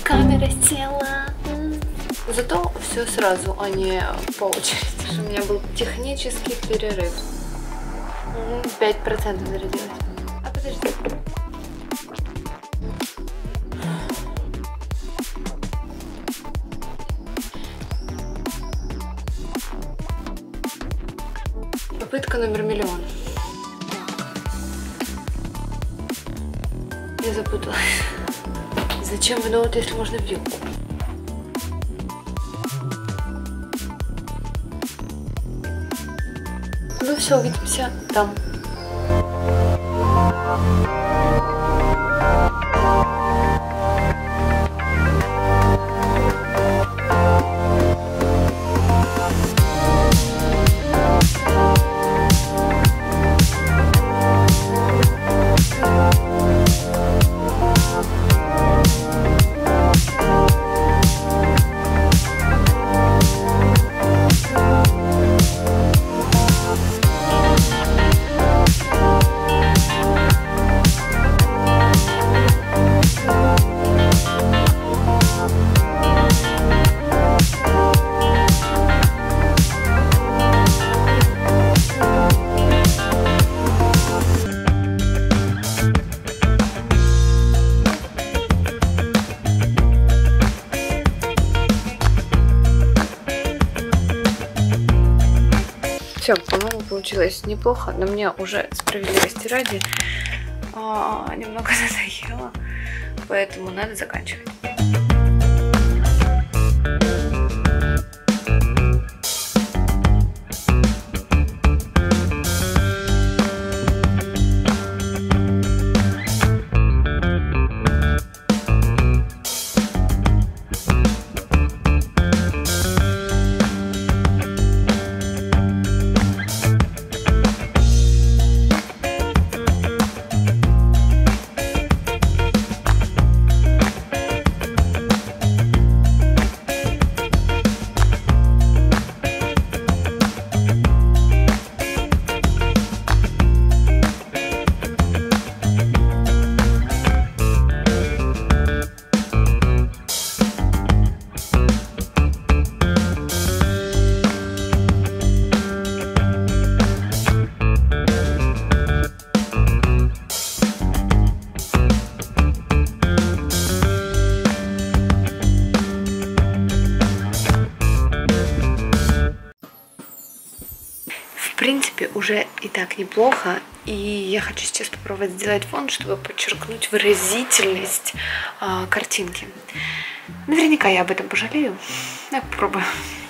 Камера села. Зато все сразу, а не по очереди. У меня был технический перерыв. 5% зарядилась. А подожди. Попытка номер миллион. Я запуталась. Зачем в ноут, если можно в вилку? Ну все, увидимся там. Все, по-моему, получилось неплохо, но мне уже, справедливости ради, немного надоело, поэтому надо заканчивать. В принципе, уже и так неплохо, и я хочу сейчас попробовать сделать фон, чтобы подчеркнуть выразительность картинки. Наверняка я об этом пожалею. Я попробую.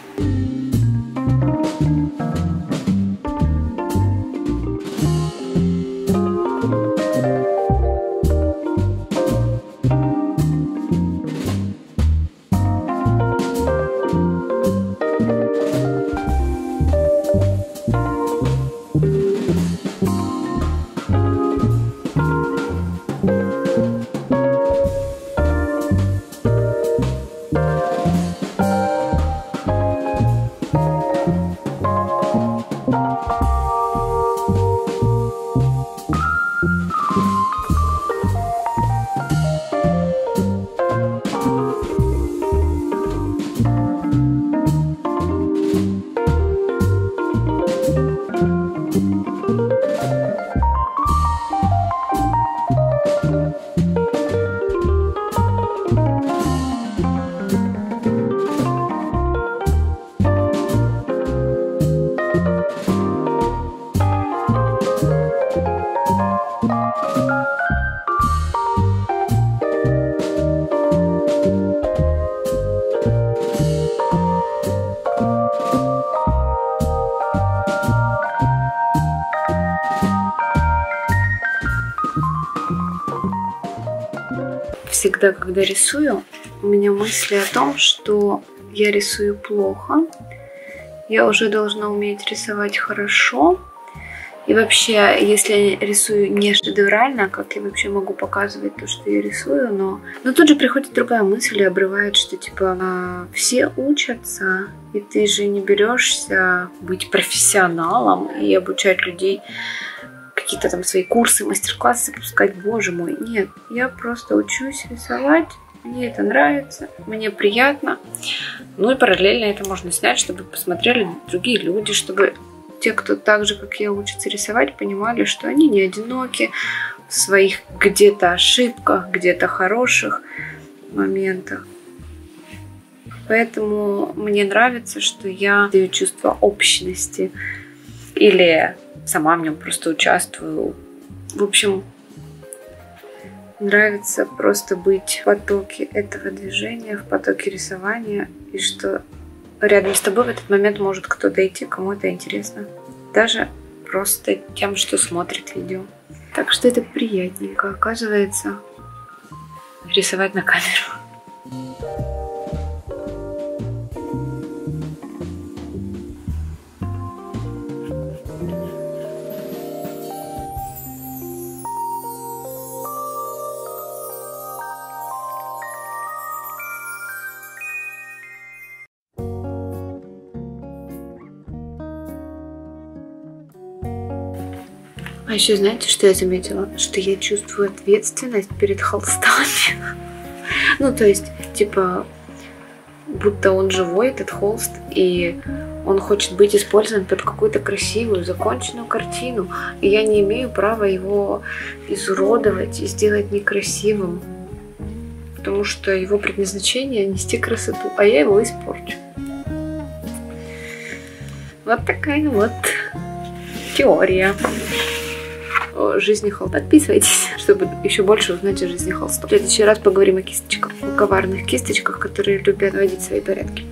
Всегда, когда рисую, у меня мысли о том, что я рисую плохо, я уже должна уметь рисовать хорошо. И вообще, если я рисую не шедеврально, как я вообще могу показывать то, что я рисую, но тут же приходит другая мысль и обрывает, что типа все учатся, и ты же не берешься быть профессионалом и обучать людей, какие-то там свои курсы, мастер-классы запускать, боже мой. Нет, я просто учусь рисовать Мне это нравится, мне приятно. Ну и параллельно это можно снять, чтобы посмотрели другие люди, чтобы те, кто так же, как я, учатся рисовать, понимали, что они не одиноки в своих где-то ошибках, где-то хороших моментах. Поэтому мне нравится, что я даю чувство общности или сама в нем просто участвую. В общем, нравится просто быть в потоке этого движения, в потоке рисования, и что рядом с тобой в этот момент может кто-то идти, кому это интересно. Даже просто тем, что смотрит видео. Так что это приятненько, оказывается, рисовать на камеру. А еще знаете, что я заметила? Что я чувствую ответственность перед холстами. Ну, то есть, типа, будто он живой, этот холст, и он хочет быть использован под какую-то красивую, законченную картину. И я не имею права его изуродовать и сделать некрасивым. Потому что его предназначение — нести красоту, а я его испорчу. Вот такая вот теория о жизни холста. Подписывайтесь, чтобы еще больше узнать о жизни холста. В следующий раз поговорим о кисточках, о коварных кисточках, которые любят наводить свои порядки.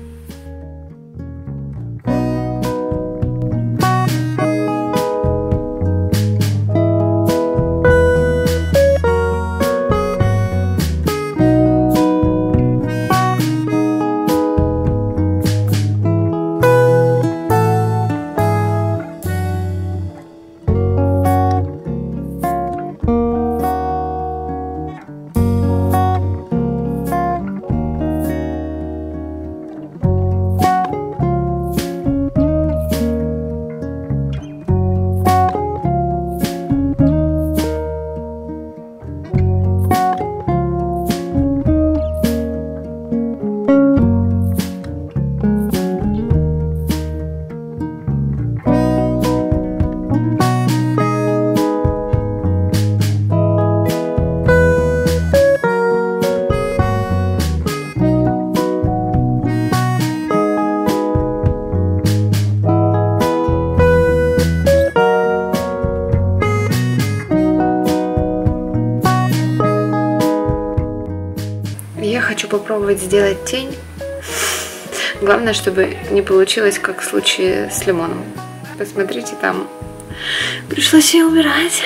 Я хочу попробовать сделать тень. Главное, чтобы не получилось, как в случае с лимоном. Посмотрите, там пришлось ее убирать.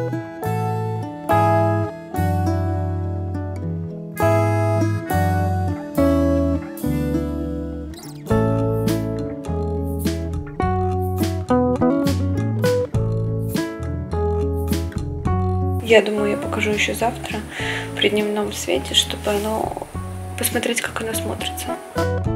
Я думаю, я покажу еще завтра при дневном свете, чтобы оно посмотреть, как оно смотрится.